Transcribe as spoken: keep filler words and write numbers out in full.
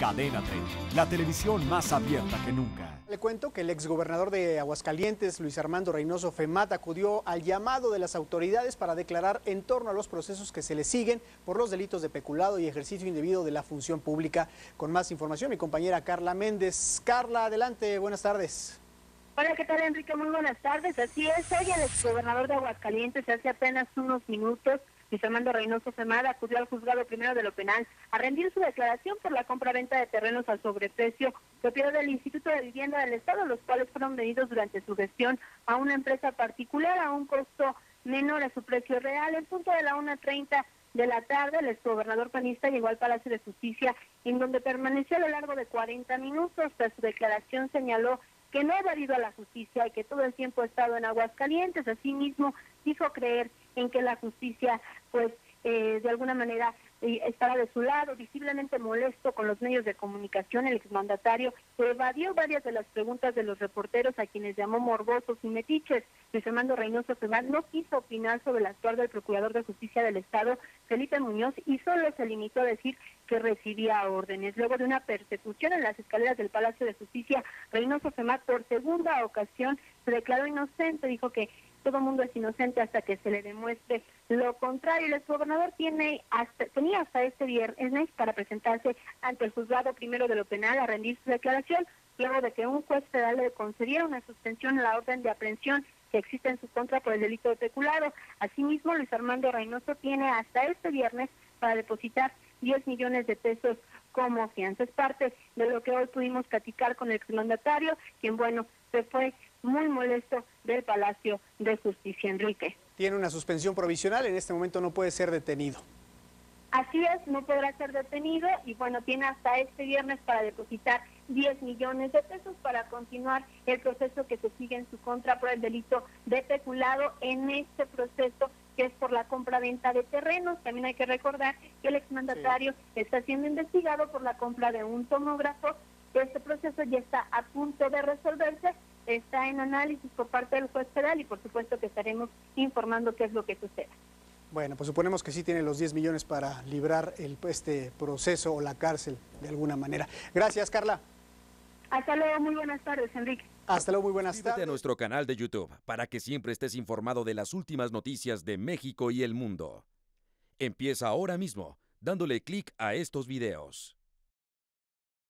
Cadena treinta, la televisión más abierta que nunca. Le cuento que el exgobernador de Aguascalientes, Luis Armando Reynoso Femat, acudió al llamado de las autoridades para declarar en torno a los procesos que se le siguen por los delitos de peculado y ejercicio indebido de la función pública. Con más información, mi compañera Carla Méndez. Carla, adelante, buenas tardes. Hola, ¿qué tal, Enrique? Muy buenas tardes. Así es, hoy el exgobernador de Aguascalientes, hace apenas unos minutos, Luis Armando Reynoso Femat, acudió al juzgado primero de lo penal a rendir su declaración por la compra-venta de terrenos al sobreprecio, propiedad del Instituto de Vivienda del Estado, los cuales fueron vendidos durante su gestión a una empresa particular a un costo menor a su precio real. En punto de la una treinta de la tarde, el exgobernador panista llegó al Palacio de Justicia, en donde permaneció a lo largo de cuarenta minutos. Tras su declaración señaló que no ha evadido a la justicia y que todo el tiempo ha estado en Aguascalientes. Asimismo, dijo creer en que la justicia, pues, eh, de alguna manera eh, estará de su lado. Visiblemente molesto con los medios de comunicación, el exmandatario evadió varias de las preguntas de los reporteros, a quienes llamó morbosos y metiches. Luis Armando Reynoso Femat no quiso opinar sobre el actuar del Procurador de Justicia del Estado, Felipe Muñoz, y solo se limitó a decir que recibía órdenes. Luego de una persecución en las escaleras del Palacio de Justicia, Reynoso Femat por segunda ocasión se declaró inocente. Dijo que todo mundo es inocente hasta que se le demuestre lo contrario. El exgobernador tiene hasta, tenía hasta este viernes para presentarse ante el juzgado primero de lo penal a rendir su declaración, luego de que un juez federal le concediera una suspensión a la orden de aprehensión que existe en su contra por el delito de peculado. Asimismo, Luis Armando Reynoso tiene hasta este viernes para depositar diez millones de pesos como fianza. Es parte de lo que hoy pudimos platicar con el exmandatario, quien, bueno, se fue muy molesto del Palacio de Justicia. Enrique. Tiene una suspensión provisional, en este momento no puede ser detenido. Así es, no podrá ser detenido y bueno, tiene hasta este viernes para depositar diez millones de pesos para continuar el proceso que se sigue en su contra por el delito de peculado en este proceso que es por la compra-venta de terrenos. También hay que recordar que el exmandatario sí. está siendo investigado por la compra de un tomógrafo. Este proceso ya está a punto de resolverse, está en análisis por parte del juez federal y por supuesto que estaremos informando qué es lo que suceda. Bueno, pues suponemos que sí tiene los diez millones para librar el, este proceso o la cárcel de alguna manera. Gracias, Carla. Hasta luego, muy buenas tardes, Enrique. Hasta luego, muy buenas Suscríbete tardes. a nuestro canal de YouTube para que siempre estés informado de las últimas noticias de México y el mundo. Empieza ahora mismo, dándole clic a estos videos.